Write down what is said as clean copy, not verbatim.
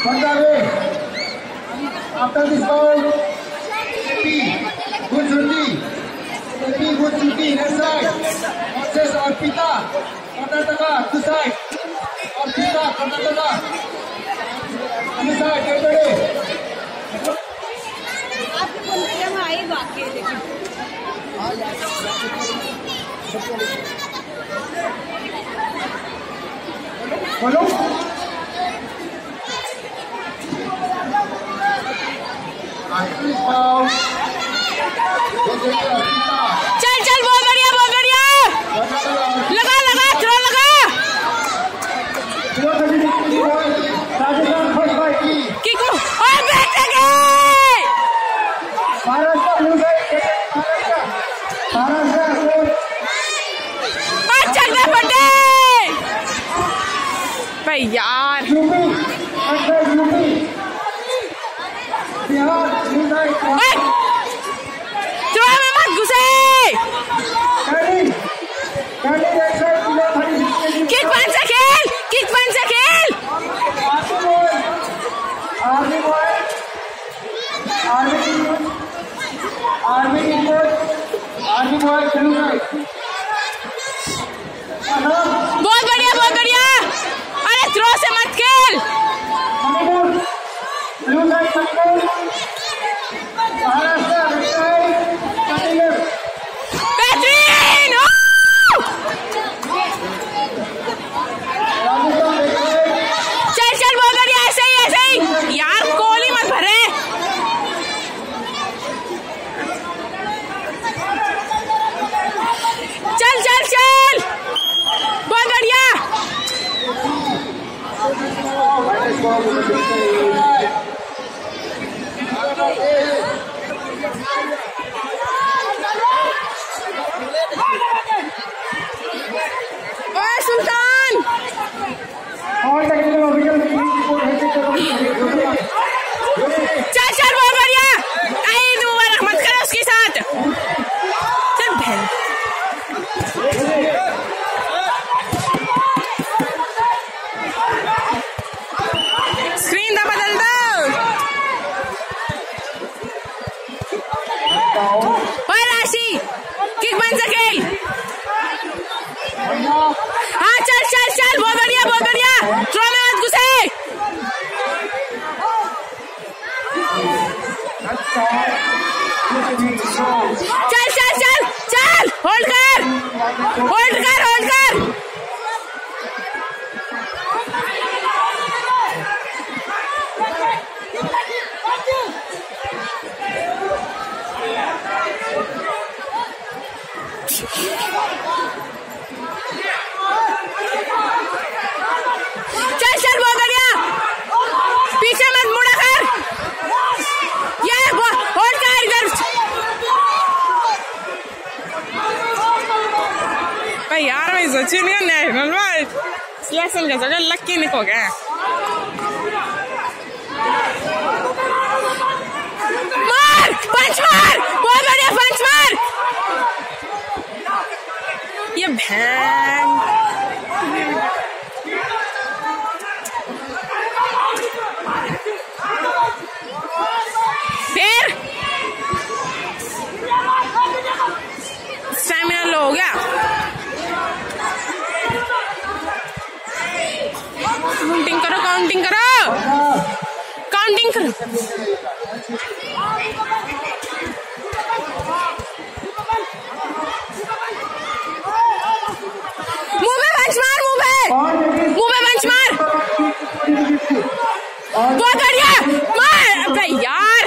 After this ball, good shooting, left side. Versus Arpita, Karnataka, two side. Arpita, Karnataka, this side, get ready. आपके बोलने में आई बाकी है लेकिन बोलो चल चल बहुत बढ़िया लगा लगा थ्रो लगा किक और बैठ गए भाई यार थ्रो में मत घुसे किक बन से खेल बहुत बढ़िया अरे थ्रो से मत खेल बेहतरीन चल बहुत बढ़िया ऐसे ही यार कोहली मत भरे चल बहुत बढ़िया ओए सुल्तान चल बहुत बढ़िया तू मत कर उसके साथ चल बहन स्क्रीन दा बदल दो ओए राशि किक बन से खेल हाँ चल बहुत बढ़िया थ्रो में मत घुसे चल होल्ड कर चल बहुत बढ़िया पीछे मत मुड़ा कर ये होल्ड कर इधर भाई यार मैं सोची नहीं नेशनल में सिलेक्शन का जगह लक्की निको गया मार पंच मार बहुत बढ़िया पंच मार ये भैन फिर स्टैमिना लो हो गया काउंटिंग करो मुंह पे पंच मार बहुत बढ़िया मार अबे यार